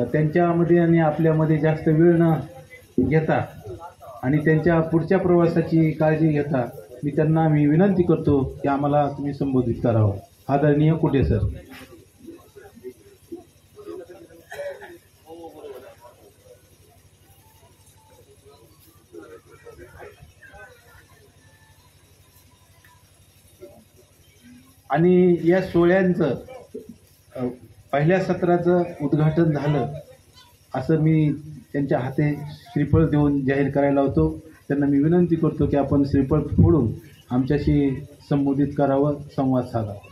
त्यांच्यामध्ये आणि आपल्यामध्ये जास्त वेळ न घेता आणि त्यांच्या पुढच्या प्रवासाची काळजी घेता मी विनंती करतो की आम्हाला तुम्ही संबोधित करावं. आदरणीय कुटे सर. आणि या सोहळ्यांचं पहिल्या सत्राचं उद्घाटन झालं असं मी त्यांच्या हाते श्रीफळ देऊन जाहीर करायला होतो. त्यांना मी विनंती करतो की आपण श्रीफळ फोडून आमच्याशी संबोधित करावं, संवाद साधावा.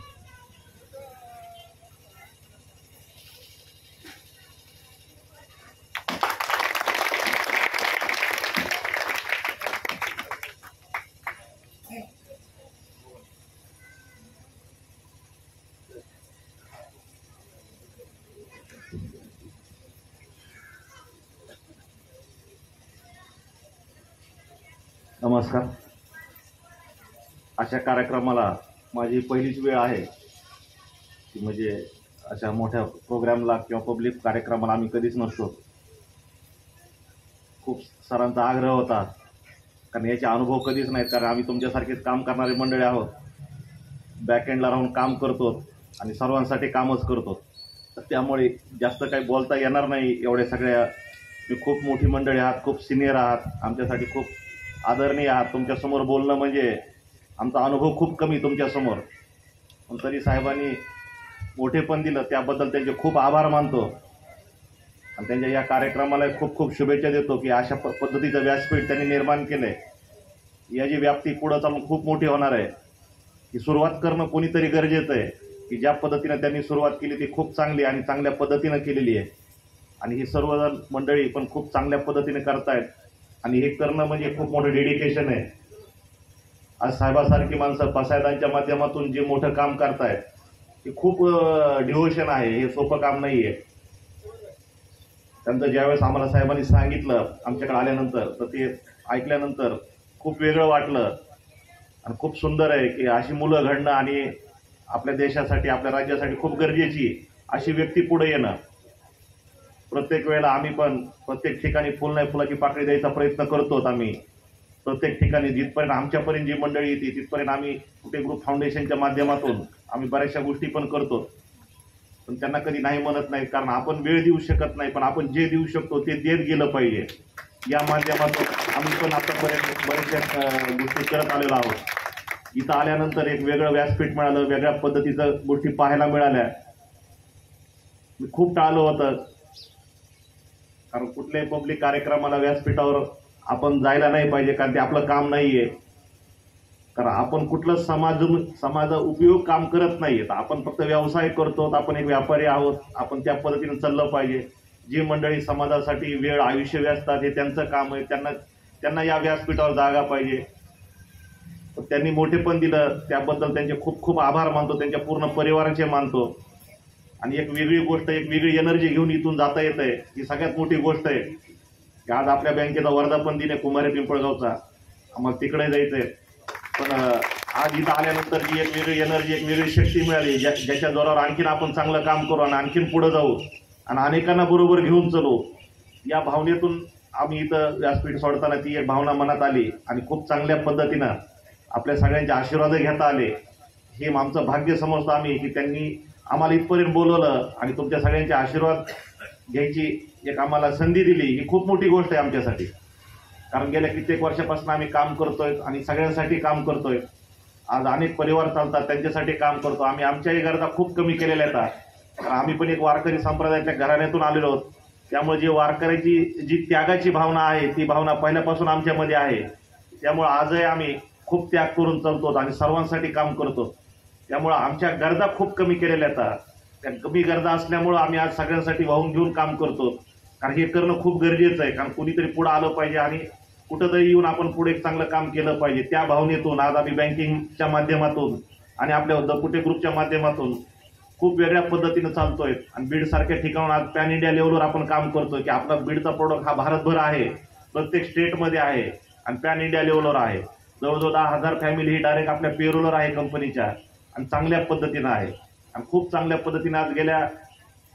नमस्कार. अशा कार्यक्रमाला माझी पहिलीच वेळ आहे की म्हणजे अशा मोठ्या प्रोग्रामला किंवा पब्लिक कार्यक्रमाला आम्ही कधीच नसतो. खूप सरांचा आग्रह होता कारण याचे अनुभव कधीच नाहीत, कारण आम्ही तुमच्यासारखेच काम करणारे मंडळी आहोत. बॅकएंडला राहून काम करतो आणि सर्वांसाठी कामच करतो, तर त्यामुळे जास्त काही बोलता येणार नाही. एवढ्या सगळ्या खूप मोठी मंडळी आहात, खूप सिनियर आहात, आमच्यासाठी खूप आदरणीय आहात. तुमच्यासमोर बोलणं म्हणजे आमचा अनुभव खूप कमी तुमच्यासमोर, पण तरी साहेबांनी मोठेपण दिलं त्याबद्दल त्यांचे खूप आभार मानतो आणि त्यांच्या या कार्यक्रमाला खूप खूप शुभेच्छा देतो की अशा पद्धतीचं व्यासपीठ त्यांनी निर्माण केलं आहे. याची व्याप्ती पुढं चालून खूप मोठी होणार आहे. ही सुरुवात करणं कोणीतरी गरजेचं आहे की ज्या पद्धतीनं त्यांनी सुरुवात केली ती खूप चांगली आणि चांगल्या पद्धतीनं केलेली आहे आणि ही सर्वजण मंडळी पण खूप चांगल्या पद्धतीने करतायत आणि हे करणं म्हणजे खूप मोठं डेडिकेशन आहे. आज साहेबासारखी माणसं पसायदांच्या माध्यमातून जे मोठं काम करतायत ते खूप डिव्होशन आहे, हे सोपं काम नाही आहे. त्यांचं ज्यावेळेस आम्हाला साहेबांनी सांगितलं आमच्याकडे आल्यानंतर, तर ते ऐकल्यानंतर खूप वेगळं वाटलं आणि खूप सुंदर आहे की अशी मुलं घडणं आणि आपल्या देशासाठी आपल्या राज्यासाठी खूप गरजेची अशी व्यक्ती पुढे येणं. प्रत्येक वेळेला आम्ही पण प्रत्येक ठिकाणी फुल नाही फुलाची पाकळी द्यायचा प्रयत्न करतो. आम्ही प्रत्येक ठिकाणी जिथपर्यंत आमच्यापर्यंत जी मंडळी येते तिथपर्यंत आम्ही कुठे ग्रुप फाउंडेशनच्या माध्यमातून आम्ही बऱ्याचशा गोष्टी पण करतो, पण त्यांना कधी नाही म्हणत नाही कारण आपण वेळ देऊ शकत नाही, पण आपण जे देऊ शकतो ते देत गेलं पाहिजे. या माध्यमातून आम्ही पण आतापर्यंत बऱ्याचशा गोष्टी करत आलेलो आहोत. इथं आल्यानंतर एक वेगळं व्यासपीठ मिळालं, वेगळ्या पद्धतीचं गोष्टी पाहायला मिळाल्या. मी खूप टाळलं होतं कारण कुठल्याही पब्लिक कार्यक्रमाला व्यासपीठावर आपण जायला नाही पाहिजे कारण ते आपलं काम नाहीये. कारण आपण कुठलं समाज उपयोग काम करत नाहीये, आपण फक्त व्यवसाय करतो, आपण एक व्यापारी आहोत. आपण त्या पद्धतीने चाललं पाहिजे. जी मंडळी समाजासाठी वेळ आयुष्य व्यस्तात हे त्यांचं काम आहे, त्यांना या व्यासपीठावर जागा पाहिजे. त्यांनी मोठेपण दिलं त्याबद्दल त्यांचे खूप खूप आभार मानतो, त्यांच्या पूर्ण परिवाराचे मानतो. आणि एक वेगळी गोष्ट, एक वेगळी एनर्जी घेऊन इथून जाता येत आहे, ही सगळ्यात मोठी गोष्ट आहे. आज आपल्या बँकेचा वर्धापन दिन आहे कुमारी पिंपळगावचा, आम्हाला तिकडे जायचंय, पण आज इथं आल्यानंतर जी एक वेगळी एनर्जी, एक वेगळी शक्ती मिळाली ज्याच्या जोरावर आणखीन आपण चांगलं काम करू आणि आणखीन पुढे जाऊ आणि अनेकांना बरोबर घेऊन चलू. या भावनेतून आम्ही इथं व्यासपीठ सोडताना ती एक भावना मनात आली आणि खूप चांगल्या पद्धतीनं आपल्या सगळ्यांचे आशीर्वाद घेता आले. हे आमचं भाग्य समजतो आम्ही की त्यांनी आम्हाला इथपर्यंत बोलवलं आणि तुमच्या सगळ्यांचे आशीर्वाद घ्यायची एक आम्हाला संधी दिली. ही खूप मोठी गोष्ट आहे आमच्यासाठी, कारण गेल्या कित्येक वर्षापासून आम्ही काम करतोय आणि सगळ्यांसाठी काम करतोय. आज अनेक परिवार चालतात, त्यांच्यासाठी काम करतो. आम्ही आमच्याही गरजा खूप कमी केलेल्या आहेत, कारण आम्ही पण एक वारकरी संप्रदायाच्या घराण्यातून आलेलो आहोत. त्यामुळे जी वारकऱ्याची जी त्यागाची भावना आहे ती भावना पहिल्यापासून आमच्यामध्ये आहे. त्यामुळे आजही आम्ही खूप त्याग करून चालतो आणि सर्वांसाठी काम करतो. त्यामुळे आमच्या गरजा खूप कमी केलेल्या आहेत. त्या कमी गरजा असल्यामुळं आम्ही आज सगळ्यांसाठी वाहून घेऊन काम करतो, कारण हे करणं खूप गरजेचं आहे. कारण कुणीतरी पुढे आलं पाहिजे आणि कुठंतरी येऊन आपण पुढे एक चांगलं काम केलं पाहिजे. त्या भावनेतून आज आम्ही बँकिंगच्या माध्यमातून आणि आपल्या दपुटे ग्रुपच्या माध्यमातून खूप वेगळ्या पद्धतीनं चालतोय आणि बीड सारख्या ठिकाणून आज पॅन इंडिया लेवलवर आपण काम करतोय की आपला बीडचा प्रोडक्ट हा भारतभर आहे, प्रत्येक स्टेटमध्ये आहे आणि पॅन इंडिया लेवलवर आहे. जवळजवळ 10,000 फॅमिली ही डायरेक्ट आपल्या पेरोलवर आहे कंपनीच्या आणि चांगल्या पद्धतीनं आहे आणि खूप चांगल्या पद्धतीनं आज गेल्या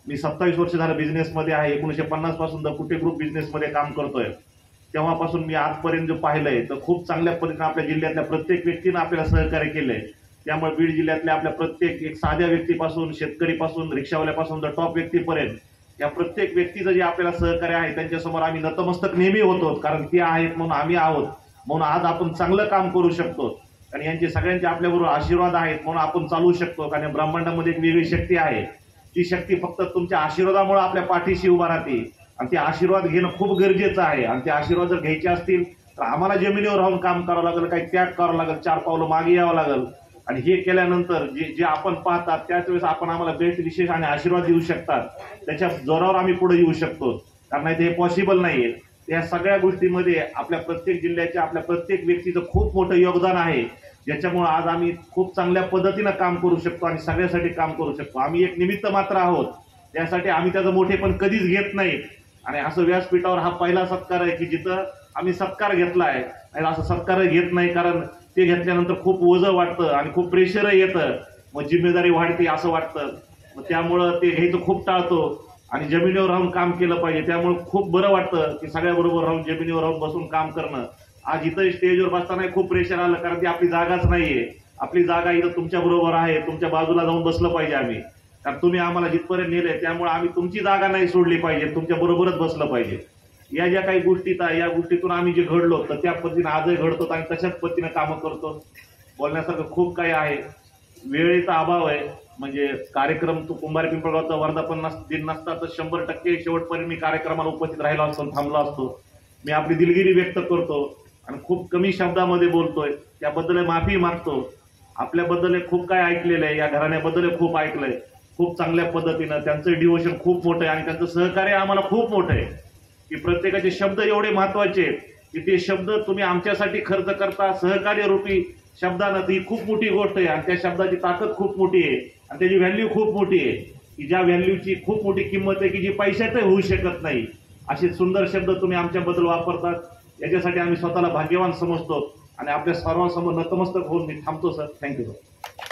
मी 27 वर्ष झालं बिझनेसमध्ये आहे. 1950 पासून द कुटे ग्रुप बिझनेसमध्ये काम करतोय. तेव्हापासून मी आजपर्यंत जो पाहिलंय तर खूप चांगल्या पद्धतीने आपल्या जिल्ह्यातल्या प्रत्येक व्यक्तीनं आपल्याला सहकार्य केलंय. त्यामुळे बीड जिल्ह्यातल्या आपल्या प्रत्येक एक साध्या व्यक्तीपासून, शेतकरीपासून, रिक्षावाल्यापासून तर टॉप व्यक्तीपर्यंत या प्रत्येक व्यक्तीचं जे आपल्याला सहकार्य आहे त्यांच्यासमोर आम्ही नतमस्तक नेहमी होतो. कारण ते आहेत म्हणून आम्ही आहोत, म्हणून आज आपण चांगलं काम करू शकतो. आणि यांचे सगळ्यांचे आपल्याबरोबर आशीर्वाद आहेत म्हणून आपण चालू शकतो. कारण ब्रह्मांडामध्ये एक वेगळी शक्ती आहे. ती शक्ती फक्त तुमच्या आशीर्वादामुळे आपल्या पाठीशी उभा राहते. आणि ते आशीर्वाद घेणं खूप गरजेचं आहे. आणि ते आशीर्वाद जर घ्यायचे असतील तर आम्हाला जमिनीवर राहून काम करावं लागेल, काही त्याग करावं लागेल, 4 पावलं मागे यावं लागेल. आणि हे केल्यानंतर जे आपण पाहतात त्याच वेळेस आपण आम्हाला भेट विशेष आणि आशीर्वाद देऊ शकतात. त्याच्या जोरावर आम्ही पुढे येऊ शकतो. कारण नाही हे पॉसिबल नाहीये. या सगळ्या गोष्टींमध्ये आपल्या प्रत्येक जिल्ह्याच्या, आपल्या प्रत्येक व्यक्तीचं खूप मोठं योगदान आहे. ज्याच्यामुळे आज आम्ही खूप चांगल्या पद्धतीनं काम करू शकतो आणि सगळ्यासाठी काम करू शकतो. आम्ही एक निमित्त मात्र आहोत. त्यासाठी आम्ही त्याचं मोठेपण कधीच घेत नाही. आणि असं व्यासपीठावर हा पहिला सत्कार आहे की जिथं आम्ही सत्कार घेतला आहे. आणि असं सत्कार घेत नाही कारण ते घेतल्यानंतर खूप ओझं वाटतं आणि खूप प्रेशर येतं. मग जिम्मेदारी वाढते असं वाटतं. मग त्यामुळं ते घ्यायचं खूप टाळतो आणि जमिनीवर राहून काम केलं पाहिजे. त्यामुळे खूप बरं वाटतं की सगळ्याबरोबर राहून जमिनीवर राहून बसून काम करणं. आज इथं स्टेजवर बसताना खूप प्रेशर आलं कारण ती आपली जागाच नाहीये. आपली जागा इथं तुमच्या बरोबर आहे. तुमच्या बाजूला जाऊन बसलं पाहिजे आम्ही. कारण तुम्ही आम्हाला जिथपर्यंत नेले त्यामुळे आम्ही तुमची जागा नाही सोडली पाहिजे, तुमच्या बरोबरच बसलं पाहिजे. या ज्या काही गोष्टीत आहे या गोष्टीतून आम्ही जे घडलो तर त्या पद्धतीने आजही घडतो आणि तशाच पद्धतीने कामं करतो. बोलण्यासारखं खूप काही आहे. वेळेचा अभाव आहे. म्हणजे कार्यक्रम तो कुंभार पिंपळगावचा वर्धापन दिन नसता तर 100% शेवटपर्यंत मी कार्यक्रमाला उपस्थित राहिलो असतो, थांबलो असतो. मी आपली दिलगिरी व्यक्त करतो आणि खूप कमी शब्दामध्ये बोलतोय त्याबद्दल माफी मागतो. आपल्याबद्दल खूप काय ऐकलेलं आहे, या घराण्याबद्दल खूप ऐकलंय. खूप चांगल्या पद्धतीनं त्यांचं डिव्होशन खूप मोठं आहे आणि त्यांचं सहकार्य आम्हाला खूप मोठं आहे. की प्रत्येकाचे शब्द एवढे महत्वाचे आहेत की ते शब्द तुम्ही आमच्यासाठी खर्च करता सहकार्य रूपी शब्दानं. ती खूप मोठी गोष्ट आहे आणि त्या शब्दाची ताकद खूप मोठी आहे आणि त्याची व्हॅल्यू खूप मोठी आहे. की ज्या व्हॅल्यूची खूप मोठी किंमत आहे की जी पैशातही होऊ शकत नाही. असे सुंदर शब्द तुम्ही आमच्याबद्दल वापरतात. याच्यासाठी आम्ही स्वतःला भाग्यवान समजतो आणि आपल्या सर्वांसमोर नतमस्तक होऊन मी थांबतो सर. Thank you sir.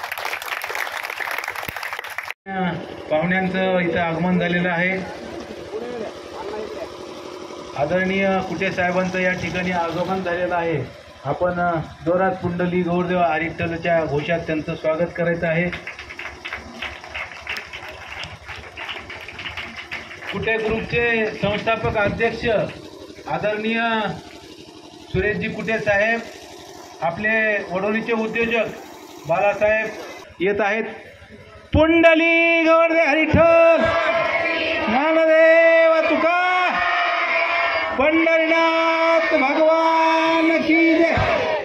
पाहुण्यांचं इथं आगमन झालेलं आहे. आदरणीय कुटे साहेबांचं या ठिकाणी आगमन झालेलं आहे. आपण जोरात कुंडली गौरदेव हरिठ्ठलच्या घोषात त्यांचं स्वागत करायचं आहे. कुटे ग्रुपचे संस्थापक अध्यक्ष आदरणीय सुरेशजी कुटे साहेब, आपले वडोलीचे उद्योजक बालासाहेब येत आहेत. पुंडली गौरदेव हरिठ्ठल, ज्ञानदेव तुका, पंढरीनाथ भगवान की जय.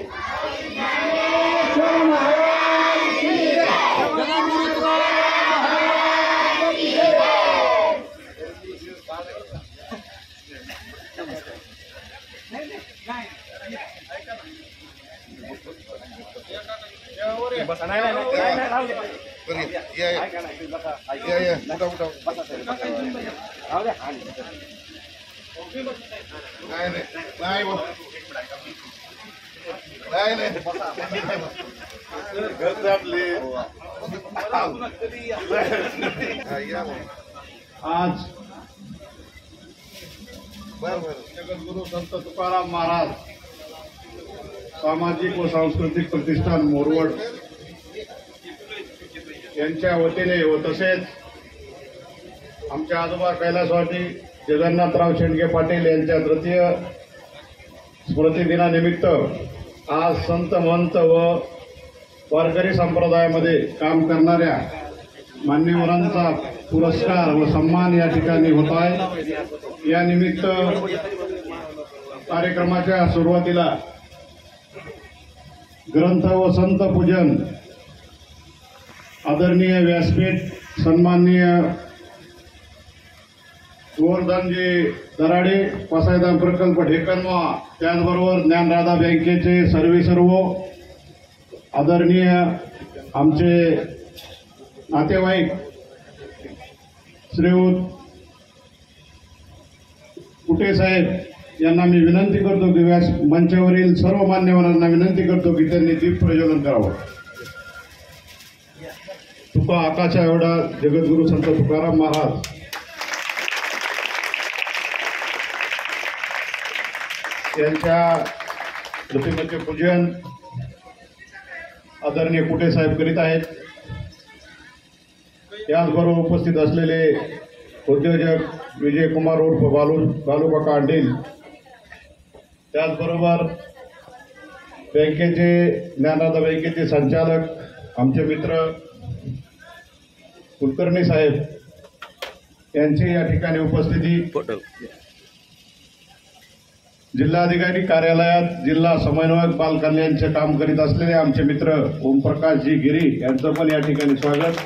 आज जगद्गुरु संत तुकाराम महाराज सामाजिक व सांस्कृतिक प्रतिष्ठान मोरवड यांच्या वतीने व तसेच आमच्या आजोबा कैलासवासी जगन्नाथराव शेंडगे पाटील यांच्या तृतीय स्मृतिदिनानिमित्त आज संत महंत व वारकरी संप्रदायामध्ये काम करणाऱ्या मान्यवरांचा पुरस्कार व सन्मान या ठिकाणी होत आहे. या निमित्त कार्यक्रमाच्या सुरुवातीला ग्रंथ व संत पूजन आदरणीय व्यासपीठ सन्माननीय गोवर्धनजी दराडे, पसायदान प्रकल्प ढेकणवा, त्याचबरोबर ज्ञानराधा बँकेचे सर्व आदरणीय आमचे नातेवाईक श्रीयुत कुटे साहेब यांना मी विनंती करतो की व्यास मंचावरील सर्व मान्यवरांना विनंती करतो की त्यांनी दीप प्रज्वलन करावं. तुका आकाशा एवढा जगद्गुरु संत तुकाराम महाराज यांच्या प्रतिमेचे पूजन आदरणीय कुटे साहेब करीत आहेत. याचबरोबर उपस्थित असलेले उद्योजक विजयकुमार उर्फ बालूकाका अंडील, त्याचबरोबर बँकेचे ज्ञानदा बँकेचे संचालक आमचे मित्र कुलकर्णी साहेब यांची या ठिकाणी उपस्थिती. जिल्हाधिकारी कार्यालयात जिल्हा समन्वयक बाल कल्याणचे काम करीत असलेले आमचे मित्र ओमप्रकाशजी गिरी यांचं पण या ठिकाणी स्वागत.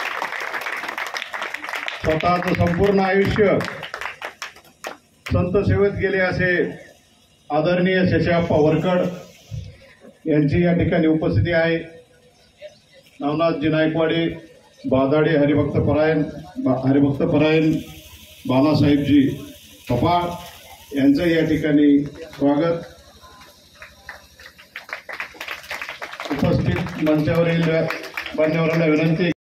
स्वतःचं संपूर्ण आयुष्य संत सेवेत गेले असे आदरणीय शशाप्पा वरकड यांची या ठिकाणी उपस्थिती आहे. नवनाथजी नायकवाडे, बादाडे हरिभक्तपरायण बालासाहेबजी पपाळ यांचं या ठिकाणी स्वागत. उपस्थित मंचावरील मान्यवरांना विनंती